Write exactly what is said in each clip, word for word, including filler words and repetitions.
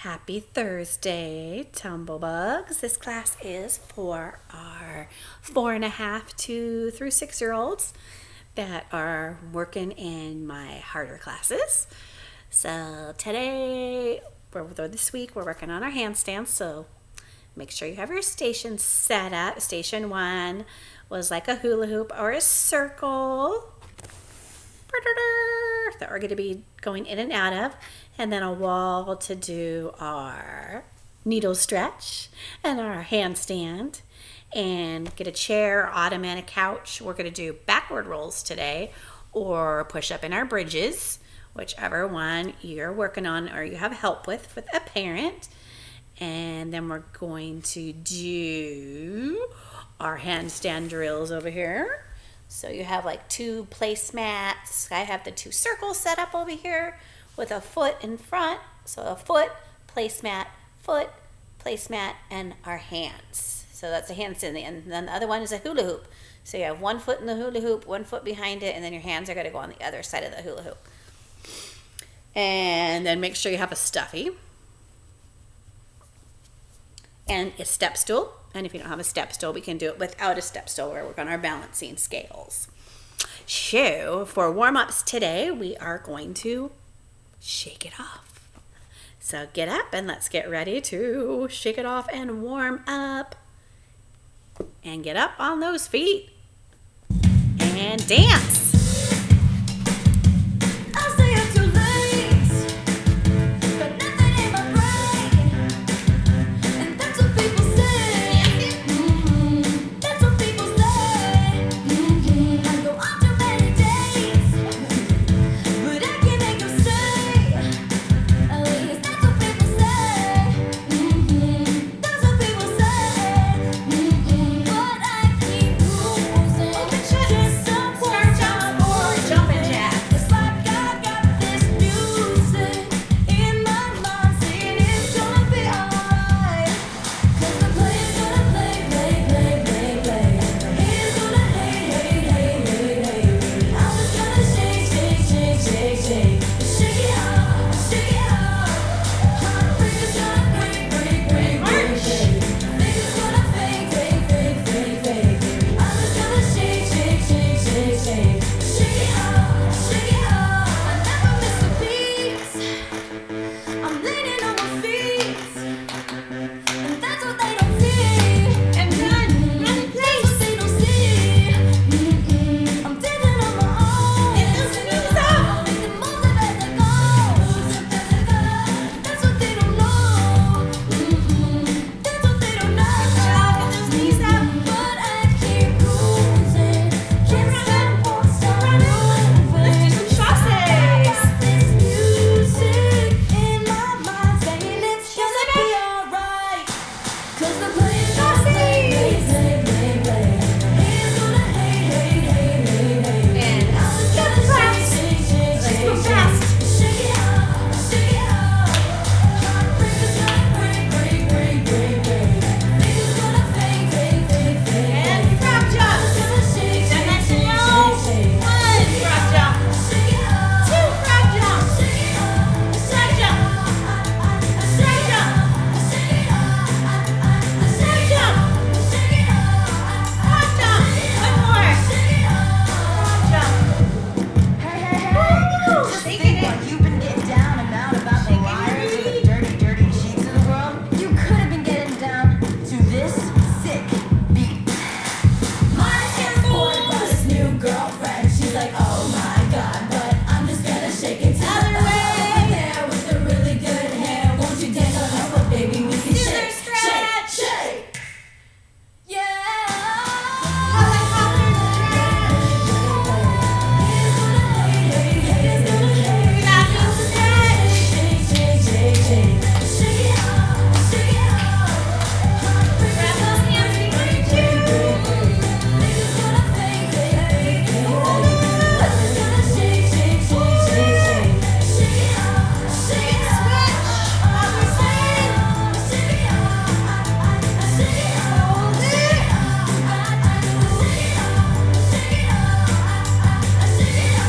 Happy Thursday, Tumblebugs. This class is for our four and a half to through six year olds that are working in my harder classes. So today, or this week, we're working on our handstands. So make sure you have your station set up. Station one was like a hula hoop or a circle that we're going to be going in and out of, and then a wall to do our needle stretch and our handstand, and get a chair, ottoman, a couch. We're going to do backward rolls today, or push up in our bridges, whichever one you're working on or you have help with with a parent. And then we're going to do our handstand drills over here. So you have like two placemats. I have the two circles set up over here with a foot in front. So a foot, placemat, foot, placemat, and our hands. So that's a handstand. And then the other one is a hula hoop. So you have one foot in the hula hoop, one foot behind it, and then your hands are going to go on the other side of the hula hoop. And then make sure you have a stuffy and a step stool. And if you don't have a step stool, we can do it without a step stool. We're working on our balancing scales. So for warm-ups today, we are going to shake it off. So get up and let's get ready to shake it off and warm up. And get up on those feet and dance.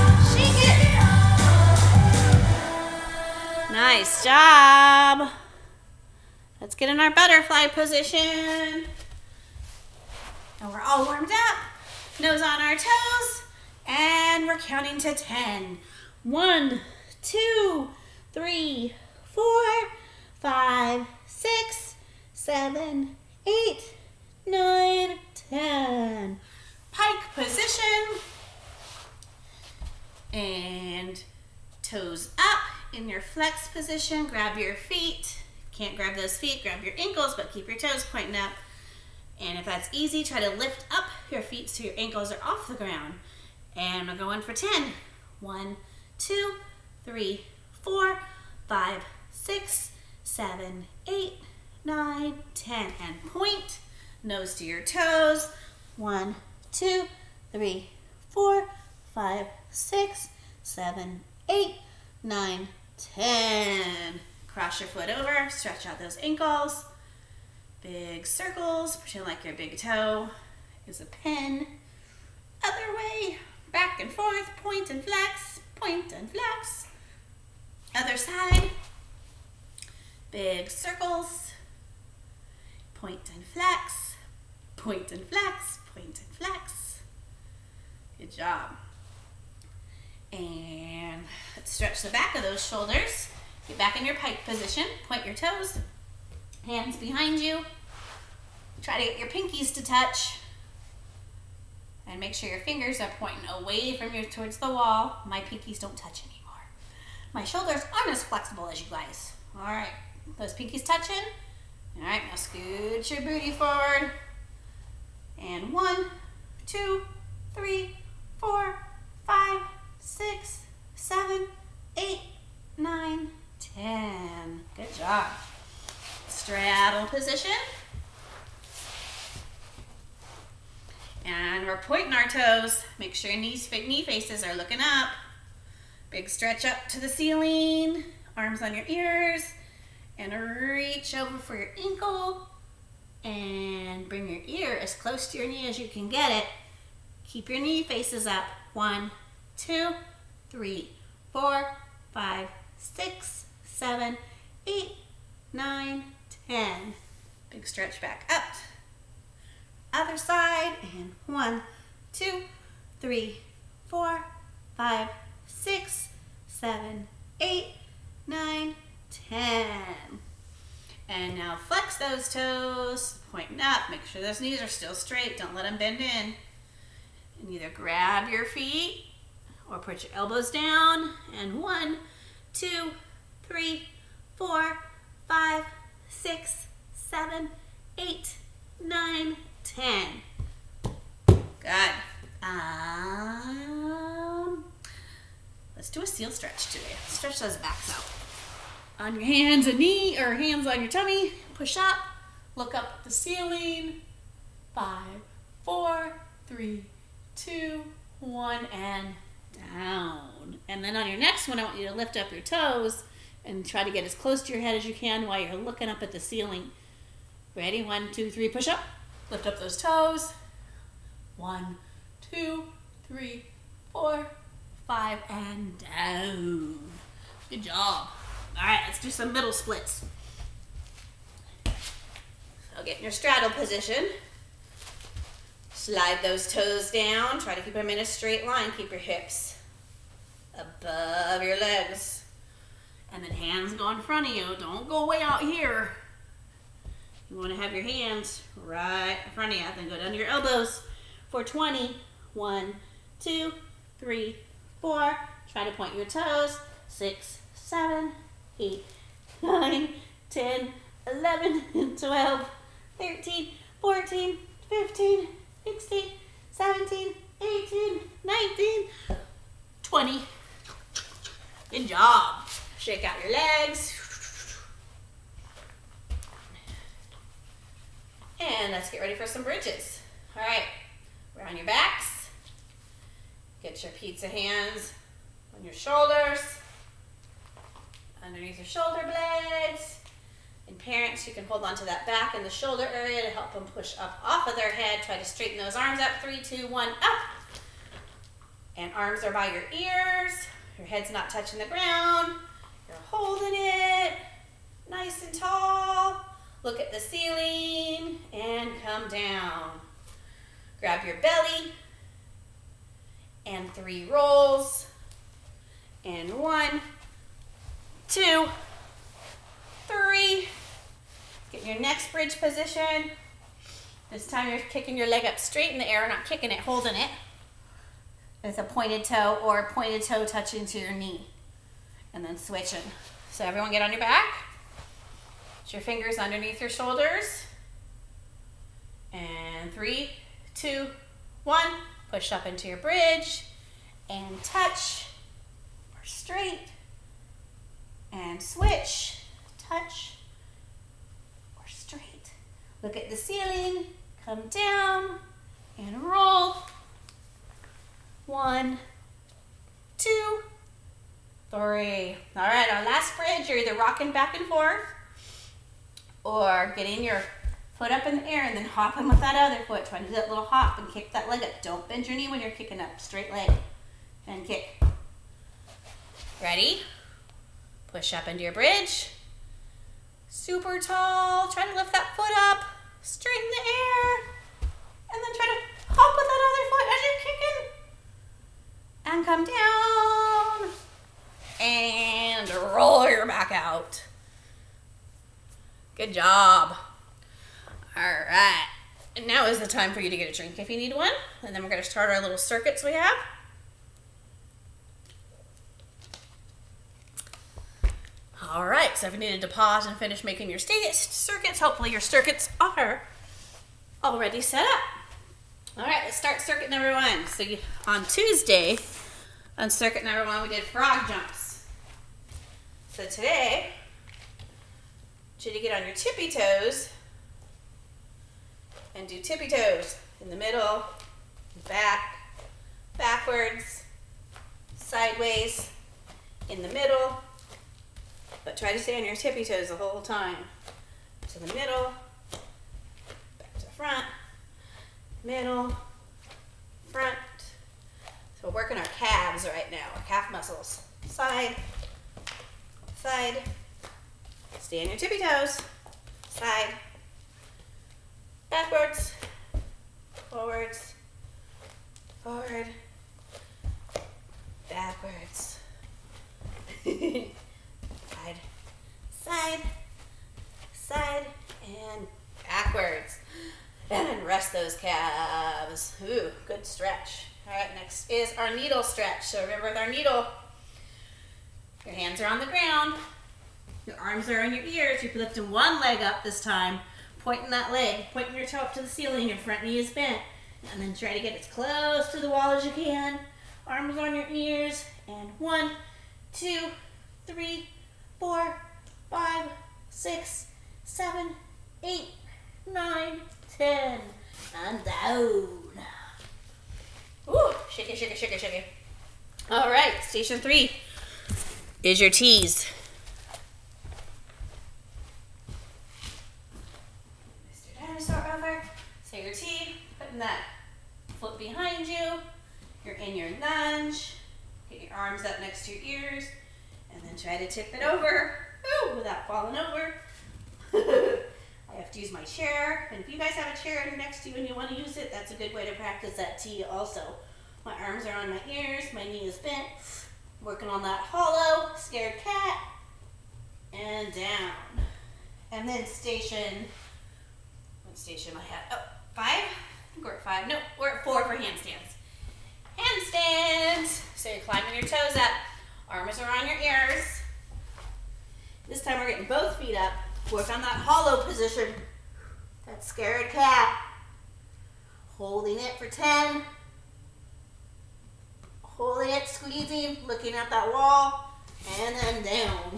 Nice job. Let's get in our butterfly position. And we're all warmed up. Nose on our toes. And we're counting to ten. One, two, three, four, five, six, seven, eight, nine, ten. Pike position. And toes up in your flex position. Grab your feet. Can't grab those feet, grab your ankles, but keep your toes pointing up. And if that's easy, try to lift up your feet so your ankles are off the ground. And we're going for ten. One, two, three, four, five, six, seven, eight, nine, ten. And point, nose to your toes. One, two, three, four, five, six, seven, eight, nine, ten. Cross your foot over, stretch out those ankles. Big circles, pretend like your big toe is a pen. Other way, back and forth, point and flex, point and flex. Other side, big circles, point and flex, point and flex, point and flex. Good job. And let's stretch the back of those shoulders. Get back in your pike position, point your toes, hands behind you. Try to get your pinkies to touch. And make sure your fingers are pointing away from you towards the wall. My pinkies don't touch anymore. My shoulders aren't as flexible as you guys. All right, those pinkies touching. All right, now scoot your booty forward. And one, two, three, four, five, six, seven, eight, nine, ten. Good job. Straddle position. And we're pointing our toes. Make sure your knees, knee faces are looking up. Big stretch up to the ceiling. Arms on your ears. And reach over for your ankle. And bring your ear as close to your knee as you can get it. Keep your knee faces up. One, two, three, four, five, six, seven, eight, nine, ten. Big stretch back up. Other side, and one, two, three, four, five, six, seven, eight, nine, ten. And now flex those toes, pointing up. Make sure those knees are still straight. Don't let them bend in. And either grab your feet or put your elbows down. And one, two, three, four, five, six, seven, eight, nine, ten. Good. Um, let's do a seal stretch today. Stretch those backs out. On your hands and knee, or hands on your tummy. Push up. Look up at the ceiling. Five, four, three, two, one, and down. And then on your next one, I want you to lift up your toes and try to get as close to your head as you can while you're looking up at the ceiling. Ready? One, two, three, push up. Lift up those toes. One, two, three, four, five, and down. Good job. All right, let's do some middle splits. So get in your straddle position. Slide those toes down. Try to keep them in a straight line. Keep your hips above your legs. And then hands go in front of you. Don't go way out here. You want to have your hands right in front of you. Then go down to your elbows for twenty. One, two, three, four. Try to point your toes. Six, seven, eight, nine, ten, eleven, twelve, thirteen, fourteen, fifteen, sixteen, seventeen, eighteen, nineteen, twenty. Good job. Shake out your legs. And let's get ready for some bridges. All right, we're on your backs. Get your pizza hands on your shoulders, underneath your shoulder blades. And parents, you can hold on to that back and the shoulder area to help them push up off of their head. Try to straighten those arms up. Three, two, one, up. And arms are by your ears. Your head's not touching the ground. You're holding it nice and tall. the ceiling and come down. Grab your belly and three rolls. And one, two, three. Get your next bridge position. This time you're kicking your leg up straight in the air, not kicking it, holding it. With a pointed toe or a pointed toe touching to your knee. And then switching. So everyone get on your back. Put your fingers underneath your shoulders. And three, two, one. Push up into your bridge. And touch. Or straight. And switch. Touch. Or straight. Look at the ceiling. Come down. And roll. One, two, three. All right, our last bridge, you're either rocking back and forth or getting your foot up in the air and then hopping with that other foot. Trying to do that little hop and kick that leg up. Don't bend your knee when you're kicking up. Straight leg and kick. Ready? Push up into your bridge. Super tall. Try to lift that foot up. Straight in the air. And then try to hop with that other foot as you're kicking. And come down and roll your back out. Good job. All right. And now is the time for you to get a drink if you need one. And then we're going to start our little circuits we have. All right. So if you needed to pause and finish making your circuits, hopefully your circuits are already set up. All right, let's start circuit number one. So you, on Tuesday, on circuit number one, we did frog jumps. So today, I want you to get on your tippy toes and do tippy toes in the middle, back, backwards, sideways, in the middle, but try to stay on your tippy toes the whole time. To the middle, back to front, middle, front. So we're working our calves right now, our calf muscles. Side, side, stay on your tippy toes, side, backwards, forwards, forward, backwards, side, side, side, and backwards. And rest those calves. Ooh, good stretch. All right, next is our needle stretch. So remember with our needle, your hands are on the ground, your arms are on your ears. You're lifting one leg up this time, pointing that leg, pointing your toe up to the ceiling, your front knee is bent. And then try to get as close to the wall as you can. Arms on your ears. And one, two, three, four, five, six, seven, eight, nine, ten, and down. Ooh, shake it, shake it, shake it, shake it. All right, station three is your tees. Mister Dinosaur over. So your tee, putting that foot behind you. You're in your lunge. Get your arms up next to your ears, and then try to tip it over. Ooh, without falling over. I have to use my chair, and if you guys have a chair next to you and you want to use it, that's a good way to practice that tee also. My arms are on my ears, my knee is bent, working on that hollow, scared cat, and down. And then station, what station am I at? Oh, five? I think we're at five. No, we're at four for handstands. Handstands. So you're climbing your toes up, arms are on your ears. This time we're getting both feet up. Work on that hollow position, that scared cat. Holding it for ten. Holding it, squeezing, looking at that wall, and then down.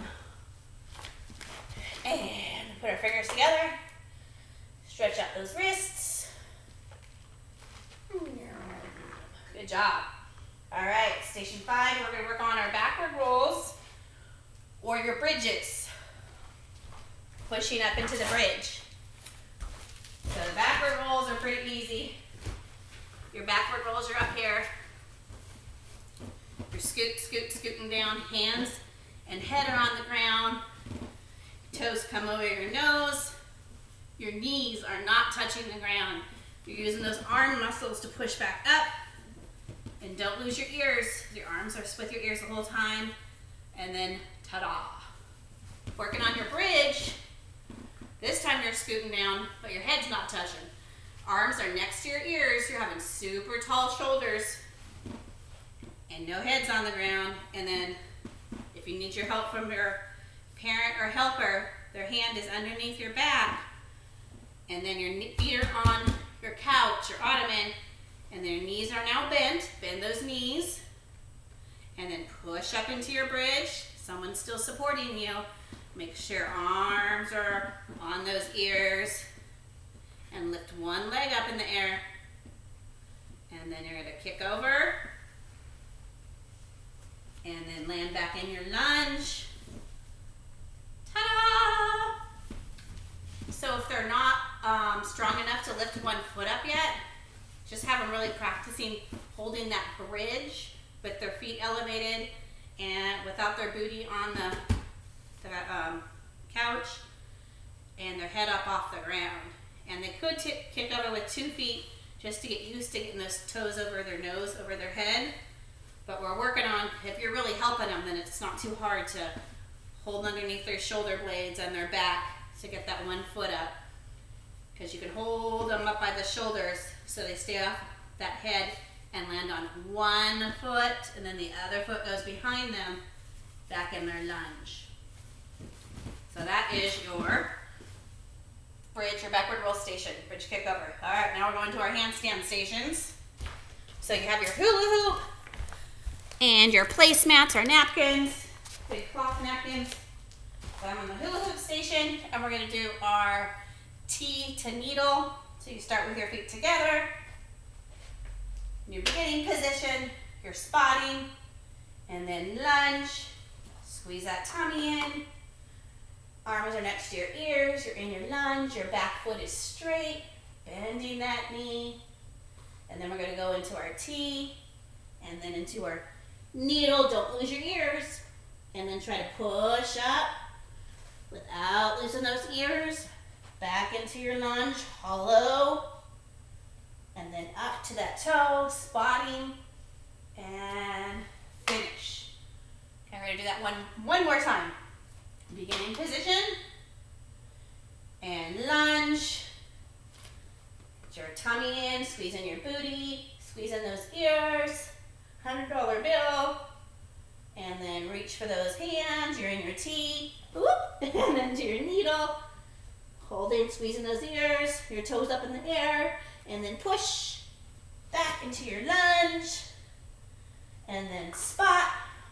And put our fingers together. Stretch out those wrists. Good job. All right, station five, we're gonna work on our backward rolls or your bridges. Pushing up into the bridge. So the backward rolls are pretty easy. Your backward rolls are up here. You're scoot, scoot, scooting down. Hands and head are on the ground. Toes come over your nose. your knees are not touching the ground. You're using those arm muscles to push back up. And don't lose your ears. Your arms are with your ears the whole time. And then ta-da. Working on your bridge. This time you're scooting down, but your head's not touching. Arms are next to your ears. You're having super tall shoulders. And no heads on the ground. And then if you need your help from your parent or helper, their hand is underneath your back. And then your feet are on your couch or ottoman. And their knees are now bent. Bend those knees. And then push up into your bridge. Someone's still supporting you. Make sure arms are on those ears. And lift one leg up in the air. And then you're going to kick over. And then land back in your lunge. Ta-da! So if they're not um, strong enough to lift one foot up yet, just have them really practicing holding that bridge with their feet elevated and without their booty on the, the um, couch and their head up off the ground. And they could kick over with two feet just to get used to getting those toes over their nose, over their head. But we're working on, if you're really helping them, then it's not too hard to hold underneath their shoulder blades and their back to get that one foot up. Because you can hold them up by the shoulders so they stay off that head and land on one foot, and then the other foot goes behind them back in their lunge. So that is your bridge or backward roll station, bridge kick over. All right, now we're going to our handstand stations. So you have your hula hoop and your placemats or napkins, big cloth napkins. So I'm on the hula hoop station, and we're gonna do our T to needle. So you start with your feet together, your beginning position, your spotting, and then lunge. Squeeze that tummy in. Arms are next to your ears, you're in your lunge, your back foot is straight, bending that knee. And then we're gonna go into our T, and then into our needle, don't lose your ears. And then try to push up without losing those ears. Back into your lunge, hollow. And then up to that toe, spotting, and finish. Okay, we're gonna do that one, one more time. Beginning position, and lunge. Get your tummy in, squeeze in your booty, squeeze in those ears, one hundred dollar bill, and then reach for those hands. You're in your T, whoop, and then to your needle. Hold in, squeezing those ears, your toes up in the air, and then push back into your lunge, and then spot,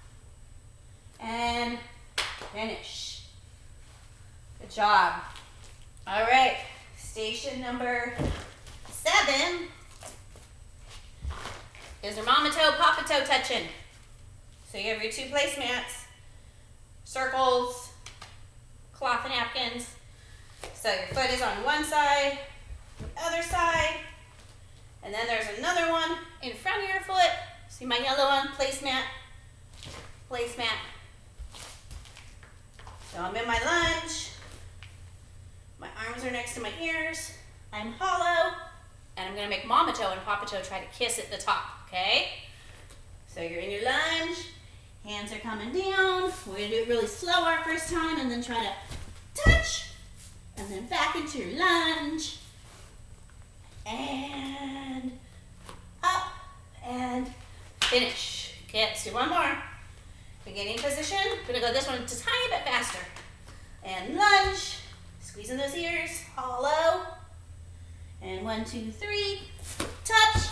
and finish. Good job. All right, station number seven is your mama toe, papa toe touching. So you have your two placemats, circles, cloth napkins. So your foot is on one side, the other side, and then there's another one in front of your foot. See my yellow one, placemat, placemat. So I'm in my lunge, my arms are next to my ears, I'm hollow, and I'm gonna make mama toe and papa toe try to kiss at the top, okay? So you're in your lunge, hands are coming down. We're gonna do it really slow our first time, and then try to touch, and then back into your lunge, and up, and finish. Okay, let's do one more. Beginning position, we're gonna go this one just a tiny bit faster. And lunge, squeezing those ears, hollow, and one, two, three, touch,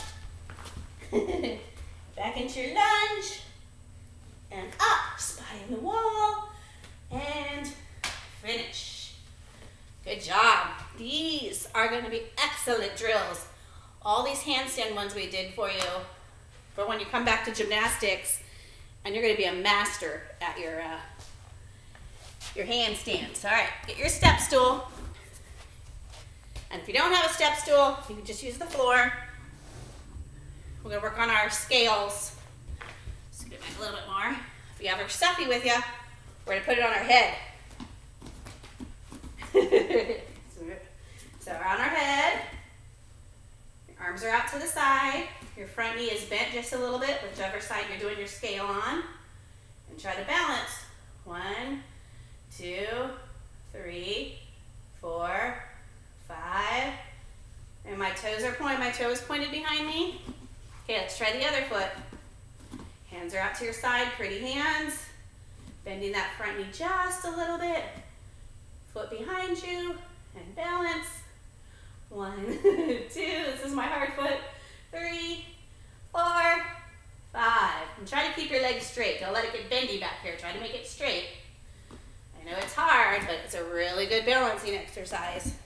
back into your lunge, and up, spotting the wall, and finish. Good job. These are gonna be excellent drills. All these handstand ones we did for you for when you come back to gymnastics, and you're gonna be a master at your uh, your handstands. All right, get your step stool. And if you don't have a step stool, you can just use the floor. We're gonna work on our scales. Scoot it back a little bit more. If you have your stuffy with you, we're gonna put it on our head. So we're on our head. Your arms are out to the side. Your front knee is bent just a little bit, whichever side you're doing your scale on. And try to balance. One, two, three, four, five. And my toes are pointed, my toes pointed behind me. Okay, let's try the other foot. Hands are out to your side, pretty hands. Bending that front knee just a little bit. Foot behind you, and balance. One, two, this is my hard foot. Three, four, five. And try to keep your legs straight. Don't let it get bendy back here. Try to make it straight. I know it's hard, but it's a really good balancing exercise.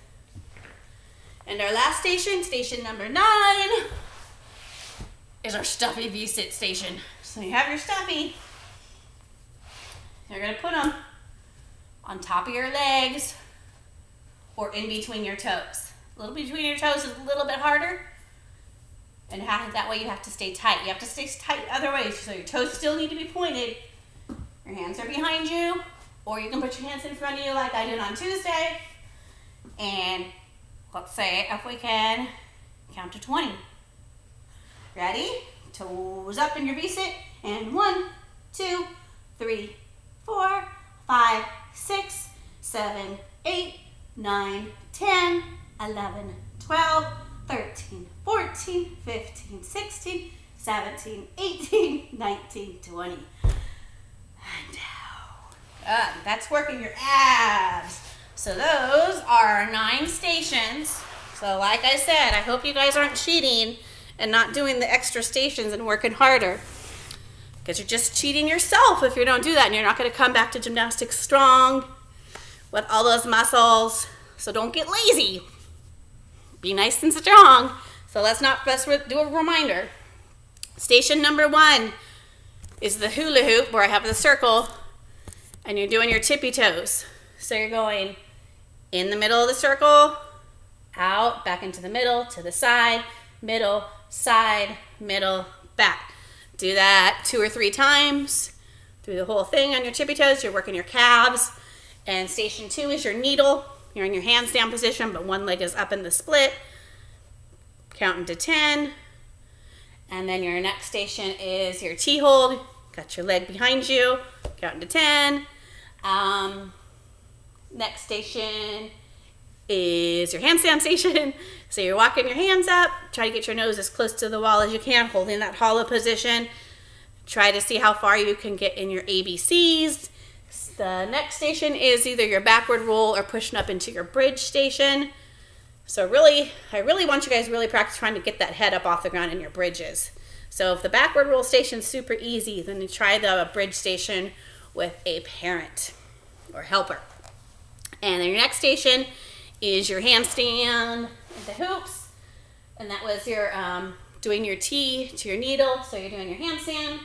And our last station, station number nine, is our stuffy V-sit station. So you have your stuffy. You're gonna put them on top of your legs or in between your toes. A little between your toes is a little bit harder. And have, that way you have to stay tight. You have to stay tight other ways. So your toes still need to be pointed. Your hands are behind you. Or you can put your hands in front of you like I did on Tuesday. And let's say, if we can, count to twenty. Ready? Toes up in your V-sit. And one, two, three, four, five, six, seven, eight, nine, ten, eleven, twelve, thirteen, fourteen, fifteen, sixteen, seventeen, eighteen, nineteen, twenty. And down. Good. That's working your abs. So those are our nine stations. So like I said, I hope you guys aren't cheating and not doing the extra stations and working harder. Because you're just cheating yourself if you don't do that, and you're not going to come back to gymnastics strong with all those muscles. So don't get lazy. Be nice and strong. So let's not let's do a reminder. Station number one is the hula hoop, where I have the circle, and you're doing your tippy toes. So you're going in the middle of the circle, out, back into the middle, to the side, middle, side, middle, back. Do that two or three times through the whole thing on your tippy toes. You're working your calves. And station two is your needle. You're in your handstand position, but one leg is up in the split. Counting to ten. And then your next station is your T-hold. Got your leg behind you. Counting to ten. Um, next station is your handstand station. So you're walking your hands up. Try to get your nose as close to the wall as you can, holding that hollow position. Try to see how far you can get in your A B Cs. The next station is either your backward roll or pushing up into your bridge station. So really, I really want you guys to really practice trying to get that head up off the ground in your bridges. So if the backward roll station is super easy, then you try the bridge station with a parent or helper. And then your next station is your handstand and the hoops. And that was your um, doing your T to your needle. So you're doing your handstand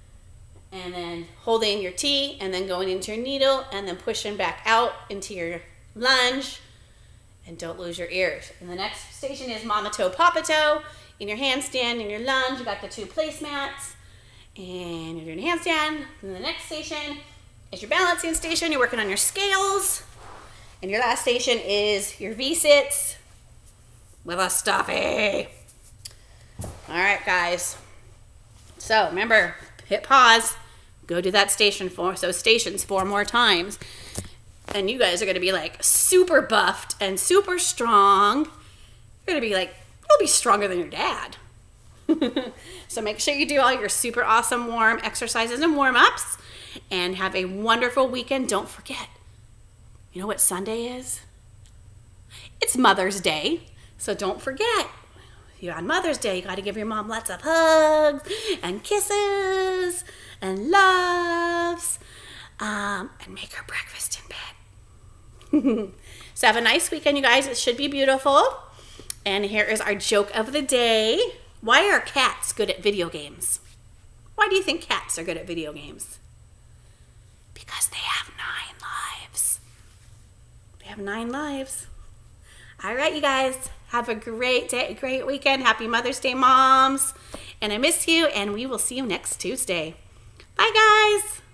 and then holding your T and then going into your needle and then pushing back out into your lunge. And don't lose your ears. And the next station is mama toe, papa toe. In your handstand, in your lunge, you got the two placemats. And you're doing a handstand. And the next station is your balancing station. You're working on your scales. And your last station is your V-sits with a stuffy. All right, guys. So remember, hit pause. Go do that station four, so stations four more times. And you guys are going to be like super buffed and super strong. You're going to be like, you'll be stronger than your dad. So make sure you do all your super awesome warm exercises and warm-ups. And have a wonderful weekend. Don't forget, you know what Sunday is? It's Mother's Day. So don't forget, you're on Mother's Day. You got to give your mom lots of hugs and kisses and loves. Um, and make her breakfast in bed. So have a nice weekend, you guys. It should be beautiful. And here is our joke of the day. Why are cats good at video games? Why do you think cats are good at video games? Because they have nine lives. They have nine lives. All right, you guys. Have a great day, great weekend. Happy Mother's Day, moms. And I miss you, and we will see you next Tuesday. Bye, guys.